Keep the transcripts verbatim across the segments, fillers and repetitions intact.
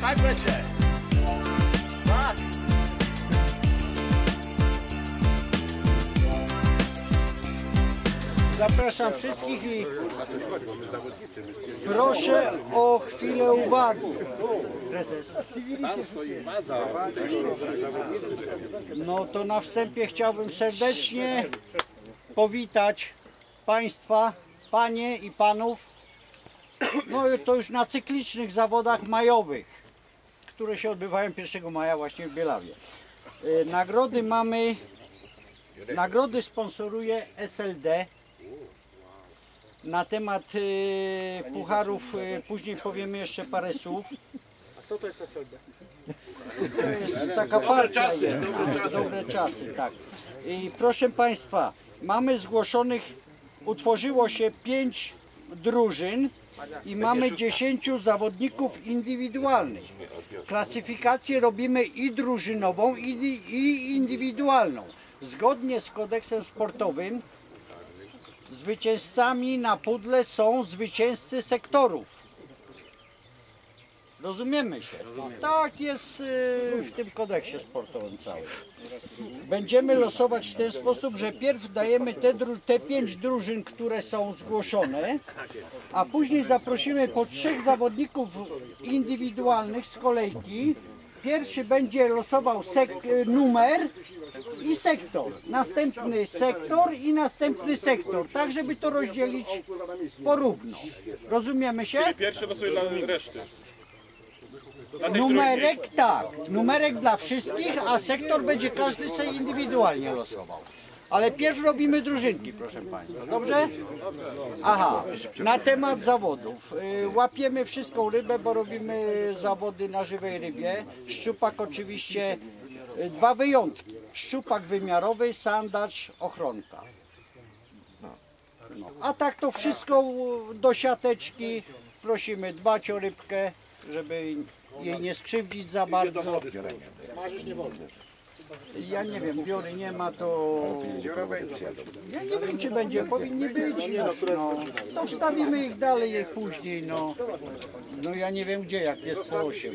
Tak będzie. Tak. Zapraszam wszystkich i proszę o chwilę uwagi. Prezes. No to na wstępie chciałbym serdecznie powitać Państwa, Panie i Panów, no to już na cyklicznych zawodach majowych, które się odbywają pierwszego maja właśnie w Bielawie. Nagrody mamy, nagrody sponsoruje S L D. Na temat y, pucharów y, później powiemy jeszcze parę słów. A kto to jest S L D? To jest taka partia. Dobre czasy, dobre czasy. Dobre czasy, tak. I proszę Państwa, mamy zgłoszonych, utworzyło się pięć drużyn i mamy dziesięciu zawodników indywidualnych. Klasyfikację robimy i drużynową, i, i indywidualną. Zgodnie z kodeksem sportowym zwycięzcami na pudle są zwycięzcy sektorów. Rozumiemy się? Tak jest w tym kodeksie sportowym całym. Będziemy losować w ten sposób, że pierw dajemy te, te pięć drużyn, które są zgłoszone, a później zaprosimy po trzech zawodników indywidualnych z kolejki. Pierwszy będzie losował numer i sektor, następny sektor i następny sektor, tak żeby to rozdzielić porówno. Rozumiemy się? Czyli pierwszy losuje dla reszty. Dla numerek tak, numerek dla wszystkich, a sektor będzie każdy sobie indywidualnie losował. Ale pierw robimy drużynki, proszę Państwa, dobrze? Aha, na temat zawodów. Łapiemy wszystką rybę, bo robimy zawody na żywej rybie. Szczupak oczywiście, dwa wyjątki. Szczupak wymiarowy, sandacz, ochronka. No. A tak to wszystko do siateczki. Prosimy dbać o rybkę, żeby jej nie skrzywdzić za bardzo. Smażyć nie wolno. Ja nie wiem, biory nie ma, to... Ja nie wiem, czy będzie, powinni być. No, no wstawimy ich dalej, ich później, no. No ja nie wiem gdzie, jak jest po osiem.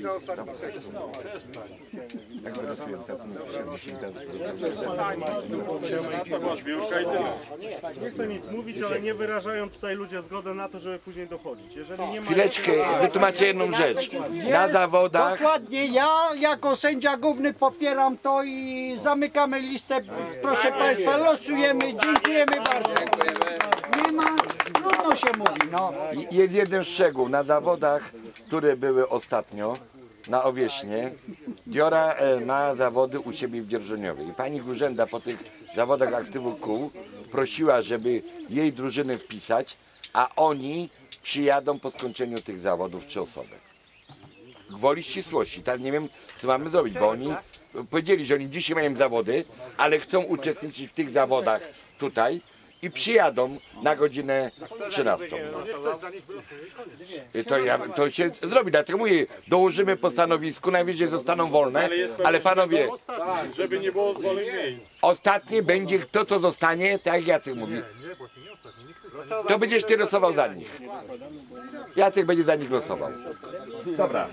Nie chcę nic mówić, ale nie wyrażają tutaj ludzie zgody na to, żeby później dochodzić. Jeżeli nie ma... Chwileczkę, wytłumaczę jedną rzecz. Na zawodach... Dokładnie, ja jako sędzia główny popieram to i zamykamy listę. Proszę Państwa, losujemy, dziękujemy bardzo. Nie ma, trudno się mówi, no. Jest jeden szczegół. Na zawodach, które były ostatnio, na Owieśnie, Diora ma zawody u siebie w Dzierżoniowie. I pani Urzęda po tych zawodach aktywu kół prosiła, żeby jej drużyny wpisać, a oni przyjadą po skończeniu tych zawodów trzy osoby. Gwoli ścisłości. Teraz nie wiem, co mamy zrobić, bo oni powiedzieli, że oni dzisiaj mają zawody, ale chcą uczestniczyć w tych zawodach tutaj i przyjadą na godzinę trzynastą. To, ja, to się zrobi, dlatego mówię, dołożymy po stanowisku, najwyżej zostaną wolne, ale panowie, żeby nie było wolnych miejsc. ostatnie będzie to, co zostanie, tak jak Jacek mówi, to będziesz ty losował za nich. Jacek będzie za nich losował. Dobra.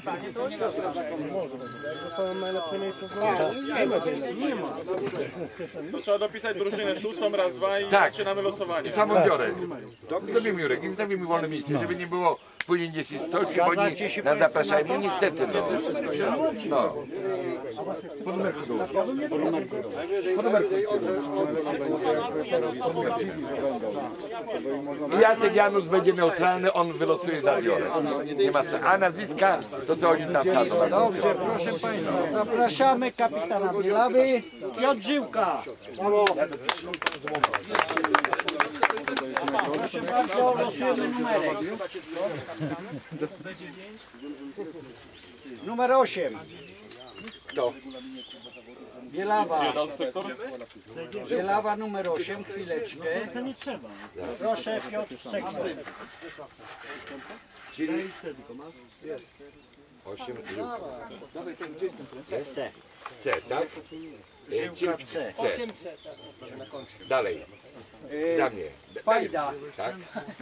To trzeba dopisać drużynę szóstą, raz, dwa i Tak. zaczynamy losowanie. Samo biorę. Zrobimy Jurek i zostawimy wolne miejsce, żeby nie było później gdzieś coś, bo oni nas zapraszają. No niestety, no. No. Po numerku dołóż. Po numerku. Po numerku. Jacek Janusz będzie neutralny, on wylosuje za biorę. Nie ma sta- A nazwiska, to co oni tam wsadzą. Dobrze, proszę Państwa, zapraszamy kapitana Bielawy, Piotr Żyłka. Proszę bardzo, losujemy numerek. Numer osiem. To. Bielawa. Bielawa numer osiem, chwileczkę. Proszę Piotr sektor. Czyli osiem. C. C, tak? Żyłka C. C. Dalej. Za mnie. Fajda. Tak?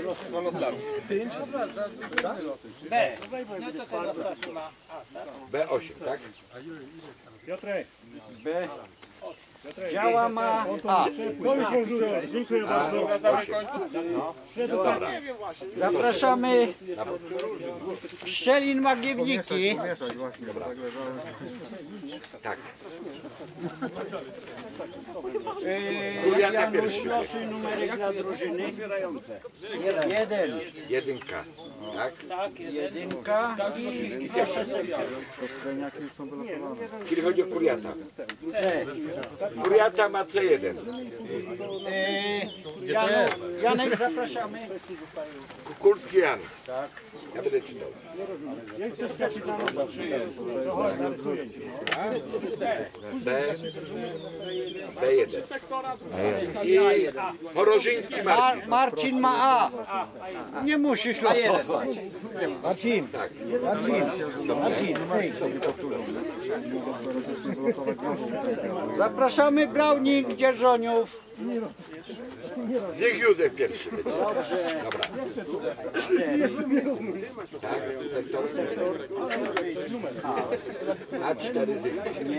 B. No to ten ostatni ma A, tak? B osiem, tak? Piotrek, B. Działa ma A. no już możesz, dziękuję bardzo. Dobra. Zapraszamy Szczelin Magiewniki. Tak. Yy, Juliana Janusz, pierwszy. losuj numerek dla drużyny. Jeden. Jedynka. Tak? Jedynka i proszę sektor. Jeśli chodzi o Kuriata. C. Kuriata ma C jeden. Yy, Janu, Janek, zapraszamy. Kukulski Jan. Ja będę czytał. B. B jeden. I Chorożyński Mar Marcin. Marcin ma A. Nie musisz losować. Marcin, Tak. Marcin, Marcin, hej. Zapraszamy Browning Dzierżoniów. Niech Józef pierwszy będzie. Dobrze. Dobra. Tak? Sektor. A cztery zy.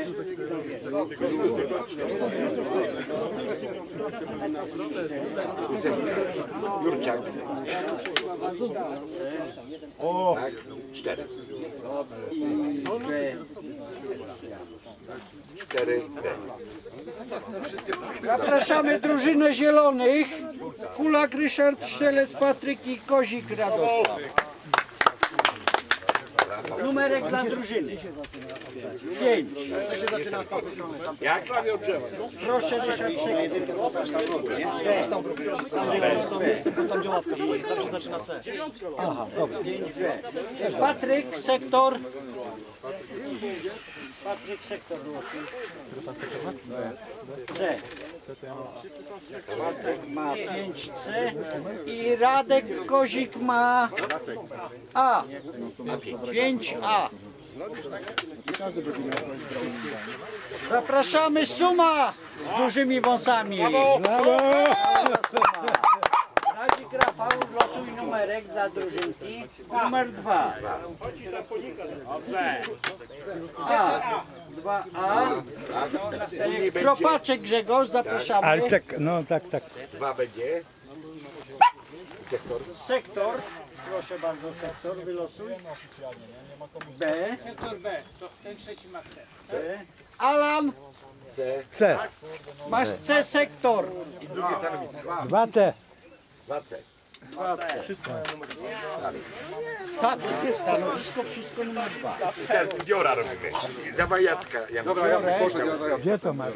Józef. Jurczak. Tak? Cztery. B. Cztery B. Zapraszamy drużynę zielonych. Kulak Ryszard, Strzelec Patryk i Kozik Radosław. Numerek dla drużyny. Pięć. Jak? Proszę Ryszard Sektor. Tam gdzie łaska, zawsze zaczyna C. Aha, dobra. pięć B. Patryk Sektor. Patryk Sektor. C. Patryk ma pięć C i Radek Kozik ma A. pięć A. Zapraszamy Suma z dużymi wąsami. Radzik Rafał, losuj numerek dla drużynki. Numer dwa. A. dwa A. Kropaczek Grzegorz, zapraszamy. Ale tak, no tak, tak. Dwa będzie. Sektor. Sektor. Proszę bardzo, sektor, wylosuj. B. Sektor B. To ten trzeci ma C. C. Alan, C. C. masz C sektor. I drugie stanowisko. dwa C. Dwa C. Tak, stanowisko, wszystko numer dwa. I teraz Diora robimy. Dawaj Jacka. Ja Dobra, ja Gdzie to masz?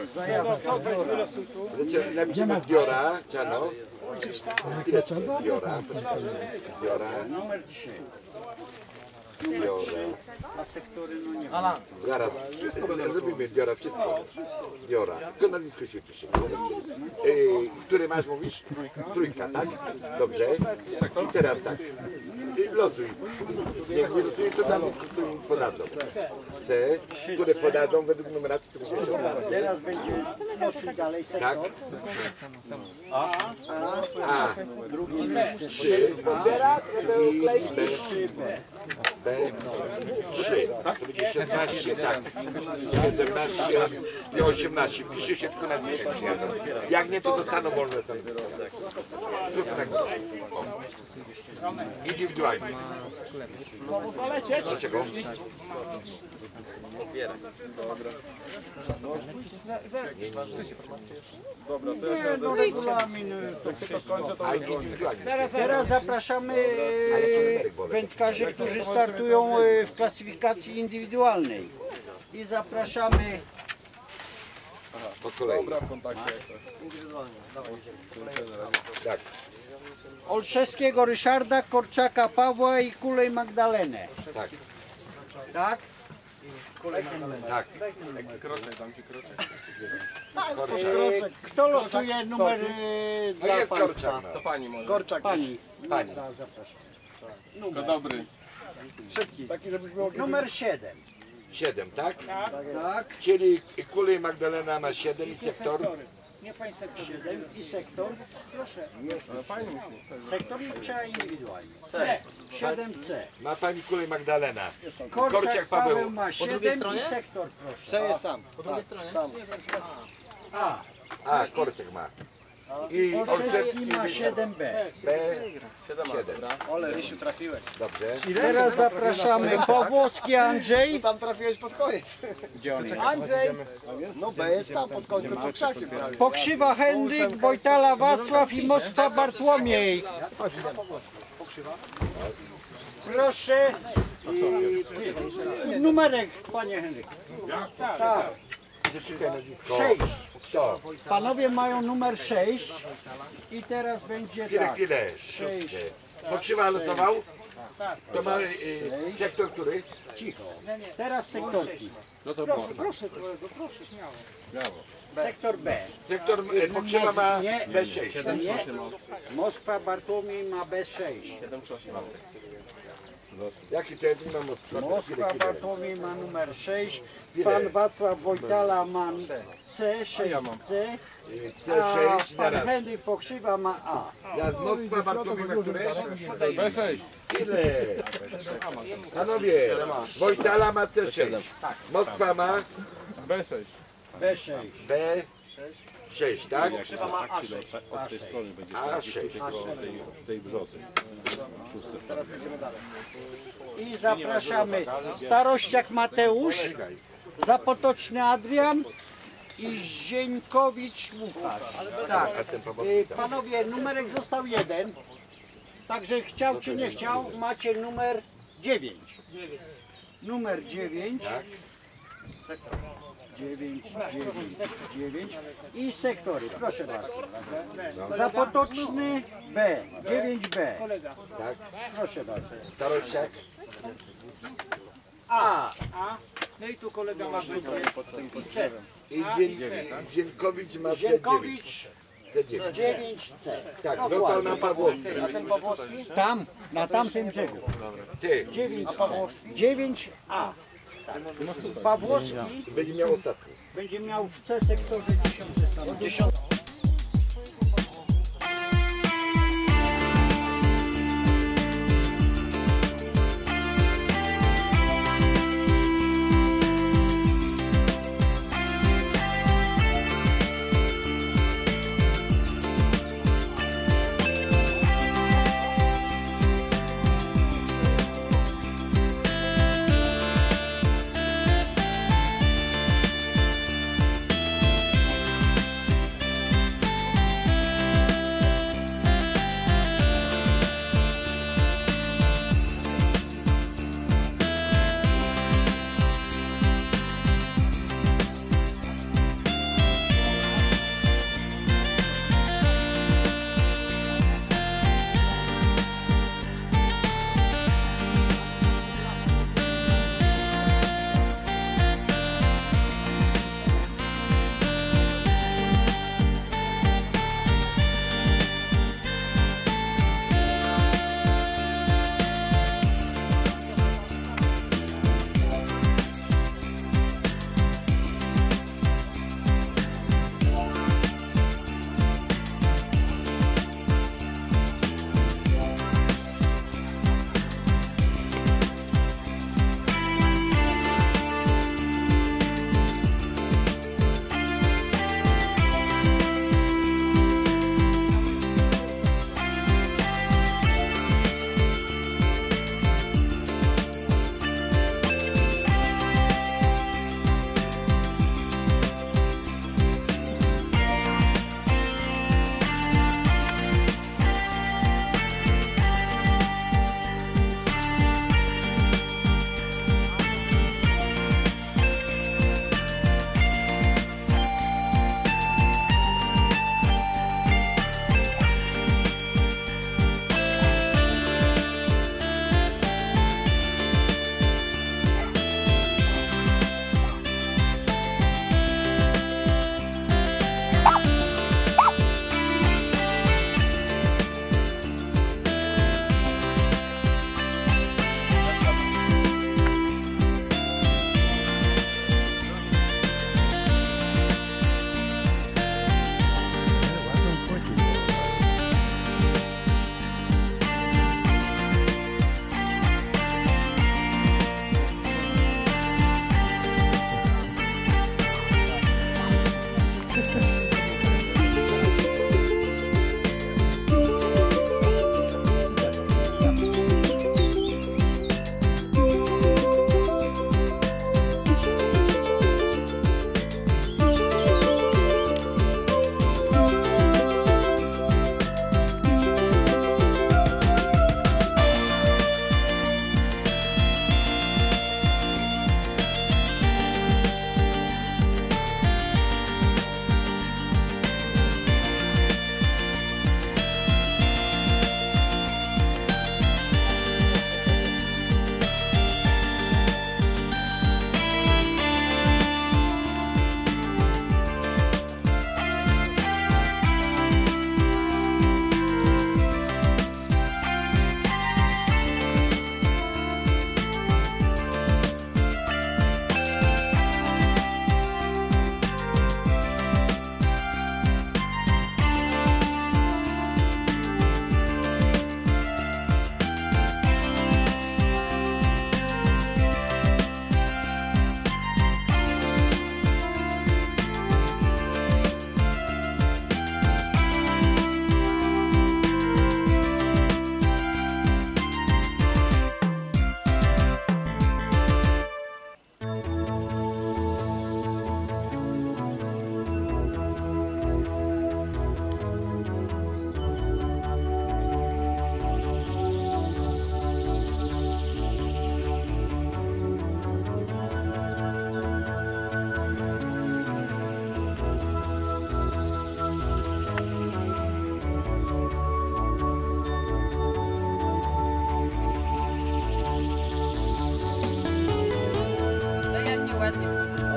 napiszemy Diora, Czano. Ile Diora? Diora. Numer trzy. Diora. A sektory no nie. Zaraz, wszystko zrobimy, Diora, wszystko. Diora, tylko nazwisko się pisze. Yy, który masz, mówisz? Trójka, tak? Dobrze. I teraz tak. I losuj. Jak wylosujesz, to nazwisko, które mi podadzą. C, które podadzą według numeracji, to będzie jeszcze raz. Teraz będzie losuj dalej Tak? sektor. A, Drugi miejsce. trzy, i B, B. B, trzy. To będzie szesnaście, tak. siedemnaście i osiemnaście. Pisze się tylko na dwie. Jak nie, to dostaną wolne stanowisko. Zrób tak. O. Indywidualnie. Dlaczego? Nie, no regulamin to wszystko. A indywidualnie. Teraz zapraszamy e, wędkarzy, którzy startują e, w klasyfikacji indywidualnej. I zapraszamy Po kolei. Tak. Olszewskiego Ryszarda, Korczaka Pawła i Kulej Magdalenę. Tak, Tak? tak. E, Kto losuje numer e, No dla jest Państwa? Korczak. No. Pani może. Korczak. Pani. Pani. Zapraszam. To dobry. Numer siedem. siedem, tak? Tak, Czyli Kulej Magdalena ma siedem i sektor. Nie pani sektor. siedem i sektor. Proszę. Sektor trzeba indywidualnie. C. siedem C. Ma pani Kulej Magdalena. Korczak Korczak Paweł Paweł. ma siedem i sektor, proszę. C jest tam. Po drugiej stronie. Tam. A. A, Korczak ma. I Olszewski Olszewski ma siedem B. B siedem. Ole, Rysiu, trafiłeś. Dobrze. Teraz zapraszamy Pawłowski Andrzej. Tam trafiłeś pod koniec. Andrzej. No B jest tam, pod końcem pod krzakiem. Pokrzywa Henryk, Wojtala Wacław i Moskwa Bartłomiej. Proszę. I numerek, panie Henryk. Tak. sześć. Kto? Panowie mają numer sześć i teraz będzie Chwilę, tak. chwilę. sześć. Pokrzywa losował? To ma y, sektor który? Cicho. Teraz sektorki. Proszę, proszę kolego, proszę, śmiało. Sektor B. Sektor y, Pokrzywa ma Nie. B sześć. Nie. Moskwa Bartłomiej ma B sześć. Jaki to jest? Nie mam odskoczyć. Moskwa Bartłomiej ma numer sześć. Pan Wacław Wojtala ma C, sześć C. C A sześć na pan raz. Henryk Pokrzywa ma A. Ja z Moskwa Bartłomiej ma które? B sześć. Ile? Panowie, Wojtala ma C sześć. Moskwa ma B sześć. B sześć, tak? Od tej strony będzie A sześć. w tej brzodze. I zapraszamy Starościak Mateusz, Zapotoczny Adrian i Zieńkowicz Łukasz. Tak. Y, Panowie, numerek został jeden. Także chciał czy nie chciał, macie numer dziewięć. Numer dziewięć. dziewięć, dziewięć, dziewięć i sektory, proszę bardzo. Zapotoczny B, dziewięć B. Tak? Proszę bardzo. Starościak. A. No i tu kolega ma tutaj. I C. I Dzień, Dzienkowicz ma C dziewięć. Dzienkowicz C dziewięć. dziewięć C. Tak, dostał na Pawłowski. A ten Pawłowski? Tam, na tamtym brzegu. Ty, dziewięć C. dziewięć A. Pawłowski będzie miał ostatni. będzie miał w C sektorze dziesiąty.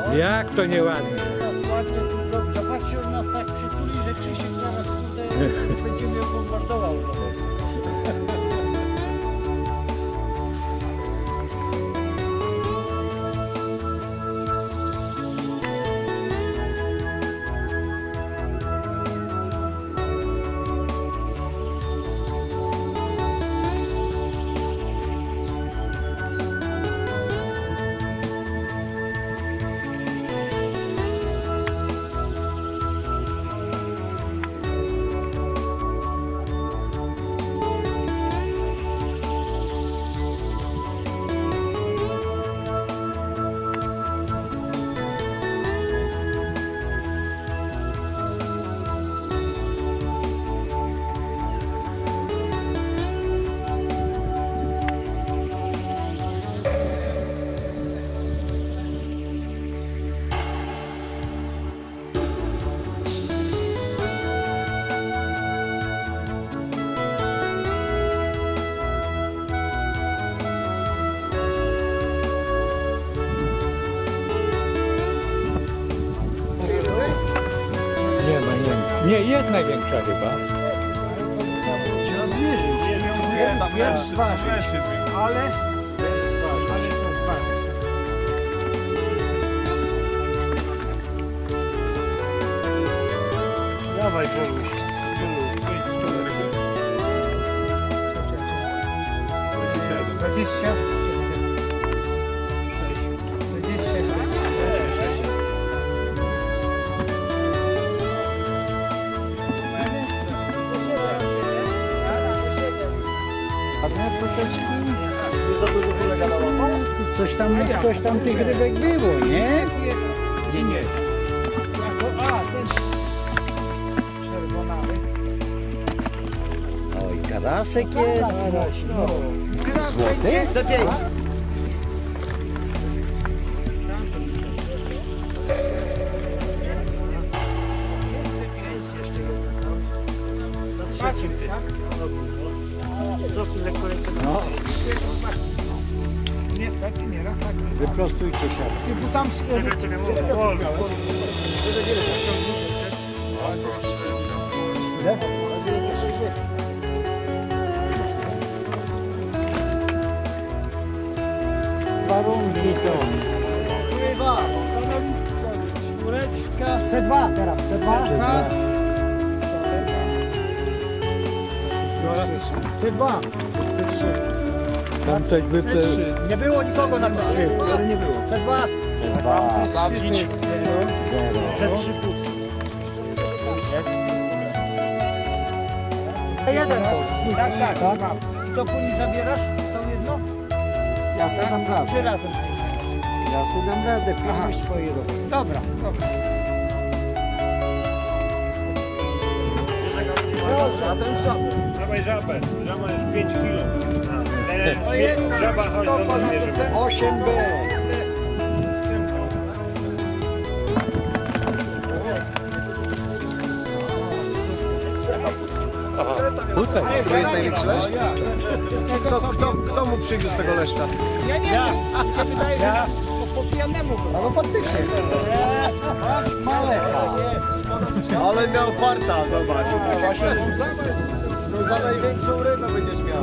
Jak to nieładnie. Teraz ładnie tu zrobił. Zobaczcie, on nas tak przytuli, że Krzysiek zaraz kurde będzie mnie bombardował. Nie ma, nie. Nie, jest największa chyba. Trzeba zmierzyć. Wiersz zważyć. Ale... Ale to zważyć. Dawaj, Boguś. Dwadzieścia. Coś tam, coś tam tych rybek było, nie? Gdzie nie? A, ten czerwonawy. Oj, karasek jest. Złoty? Lepiej. Trzecim ty. No, Niestety nieraz tak. wyprostujcie się. Ty, bo tam... Czekaj, czekaj, Wol, Wol. Warunki to. Dwa. Czwóreczka. C dwa teraz, C dwa. C dwa. Tam coś by... Nie było nikogo na to. Ale nie było. C dwa. C dwa. Sprawdzić. Zero. C trzy pusty. Jest. Jeden. Tak, tak. Tak? I to później zabierasz? To jedno? Ja sobie dam radę. Czy razem? Ja sobie dam radę. Pilnuj swoje roboty. Dobra, dobra. Razem z żabą. Dawaj żabę. Żaba jest pięć kilo. To jest Żaba, chodź, sto do mnie, ponad osiem B. Tutaj. To jest największy leszcz? Kto, kto, kto mu przywiózł tego leszcza? Ja nie wiem. Mi się wydaje, że ja. po, po pijanemu go. No faktycznie. Malecha. Ale miał farta, zobacz. No za największą rybę będziesz miał.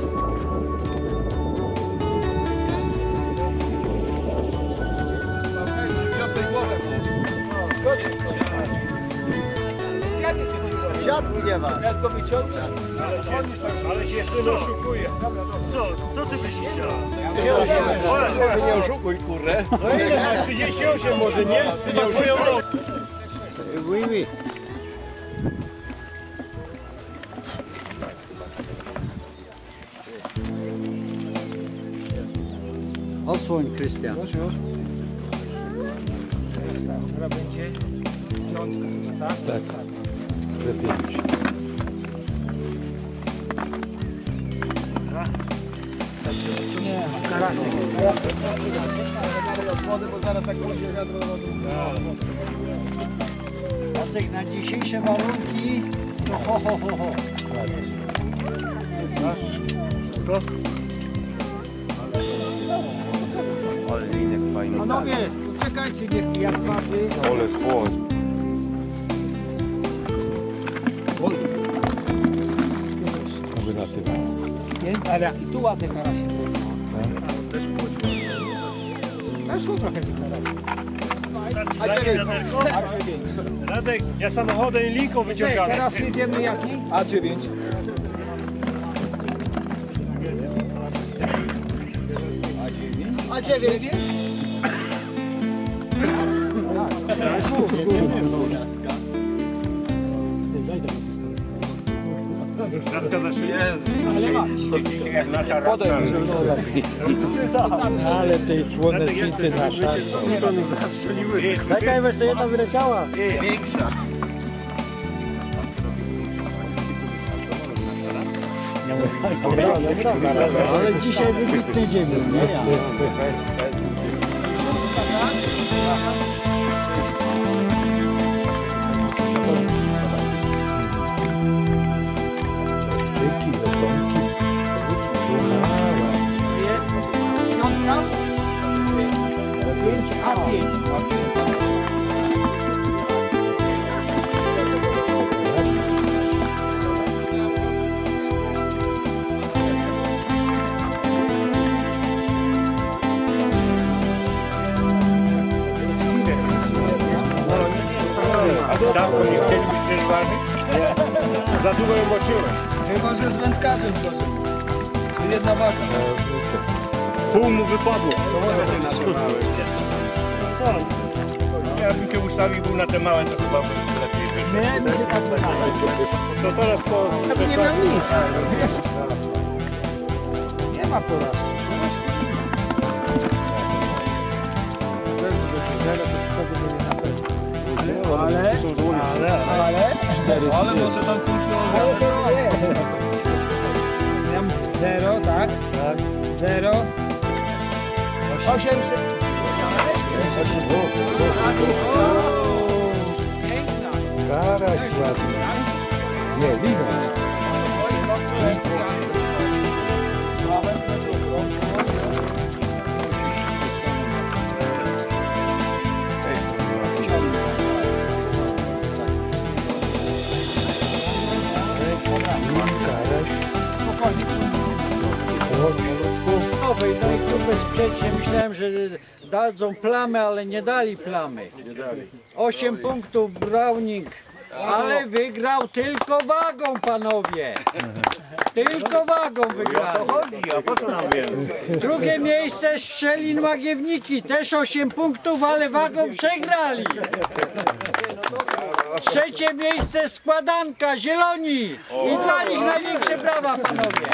Siatki nie ma. Jak go wyciągnę? Ale się jeszcze oszukuje. Co? Co ty byś chciał? Nie oszukuj, kurę. No ile masz? trzydzieści osiem może, nie? Ty masz swoją nogę. Oui, oui. Osłoń, Krystian. Już, już. Dobra, będzie piątka, tak? Tak. Że pięć. Nie, karasek. Wody, bo zaraz tak pójdzie wiadro do wody. Jacek, na dzisiejsze warunki to ho, ho, ho, ho. Ale linek fajny. Panowie, Poczekajcie, niech jak waży. Ale chłod. Ale i tu ładny karasik. Weszło trochę z A dziewięć. Radek, ja samochodem linką wyciągam. Teraz jedziemy jaki? A dziewięć. A dziewięć? Radka za szybko. Podaj mi ale tej słonecznicy na szarze. Czekaj, jeszcze jedna wyleciała. Większa. Ale dzisiaj wybitny dzień, nie ja. Piątka? Pięć, a pięć. Dawno nie chcieli być przerwany? Za długo ją włączyłem. Chyba, że z wędkarzem proszę. Jedna waga. Pół mu wypadło. Ja bym się ustawił był na te małe, to chyba by lepiej wyszło. Nie, my się tak wydaje. To teraz po... Nie miał nic. Nie ma porażki. Ale, ale, ale, Ale może tam kulturowe. Zero, tak? Tak. Zero. osiemset. Karaś ładny. Nie, widać. Nowej, no i tu bezsprzecznie myślałem, że dadzą plamę, ale nie dali plamy. osiem punktów Browning, ale wygrał tylko wagą, panowie. Tylko wagą wygrali. Drugie miejsce Szczelin Łagiewniki, też osiem punktów, ale wagą przegrali. Trzecie miejsce Składanka, Zieloni. I dla nich największe brawa, panowie.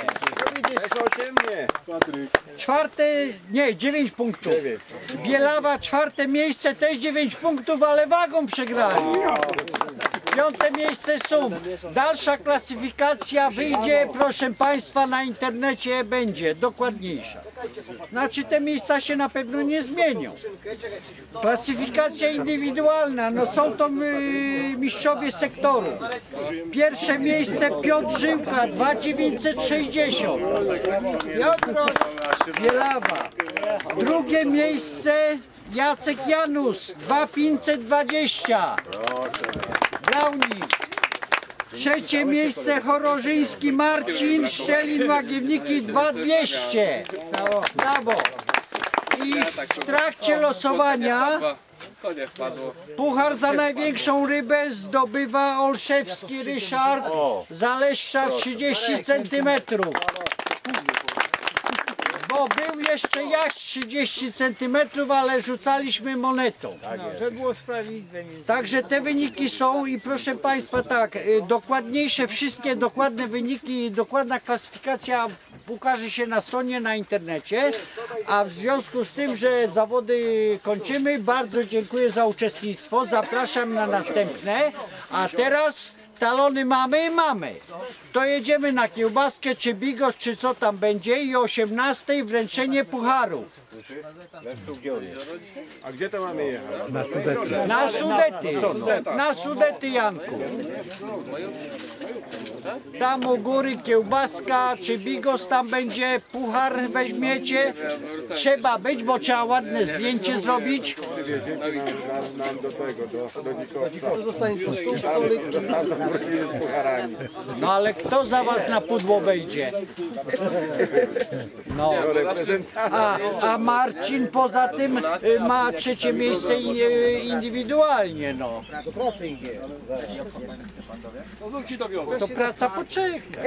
Czwarte, nie, dziewięć punktów. Bielawa, czwarte miejsce, też dziewięć punktów, ale wagą przegrali. Piąte miejsce Sum. Dalsza klasyfikacja wyjdzie, proszę Państwa, na internecie będzie dokładniejsza. Znaczy te miejsca się na pewno nie zmienią. Klasyfikacja indywidualna, no są to y, mistrzowie sektoru. Pierwsze miejsce Piotr Żyłka, dwa tysiące dziewięćset sześćdziesiąt. Piotr Bielawa. Drugie miejsce Jacek Janus, dwa tysiące pięćset dwadzieścia. Browning. Trzecie miejsce Chorożyński Marcin, Szczelin Łagiewniki, dwa tysiące dwieście. Brawo. I w trakcie losowania puchar za największą rybę zdobywa Olszewski Ryszard, Zaleszcza trzydzieści centymetrów. Bo był jeszcze jaś trzydzieści centymetrów, ale rzucaliśmy monetą. No, żeby było sprawiedliwe. Także te wyniki są i proszę Państwa tak, y, dokładniejsze, wszystkie dokładne wyniki i dokładna klasyfikacja ukaże się na stronie na internecie, a w związku z tym, że zawody kończymy, bardzo dziękuję za uczestnictwo, zapraszam na następne, a teraz talony mamy, mamy. To jedziemy na kiełbaskę, czy bigos, czy co tam będzie i o osiemnastej wręczenie pucharów. A gdzie to mamy jechać? Na Sudety, na Sudety, Janku. Tam u góry kiełbaska, czy bigos tam będzie, puchar weźmiecie. Trzeba być, bo trzeba ładne zdjęcie zrobić. No ale kto za was na pudło wejdzie? No. A, a Marcin poza tym y, ma trzecie miejsce i- y, indywidualnie, no. To praca poczeka.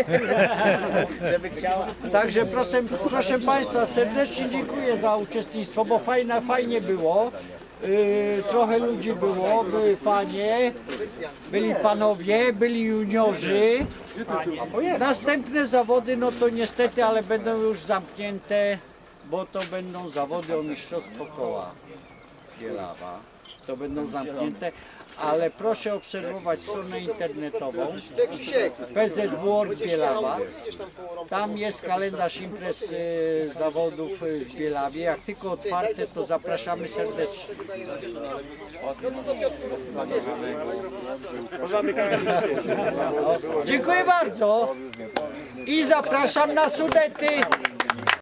Także proszę, proszę Państwa, serdecznie dziękuję za uczestnictwo, bo fajna, fajnie było. Yy, trochę ludzi było, były panie, byli panowie, byli juniorzy. Następne zawody, no to niestety, ale będą już zamknięte, bo to będą zawody o mistrzostwo koła Bielawa. To będą zamknięte, ale proszę obserwować stronę internetową P Z W Org Bielawa. Tam jest kalendarz imprez y, zawodów y, w Bielawie. Jak tylko otwarte, to zapraszamy serdecznie. Dziękuję bardzo i zapraszam na Sudety.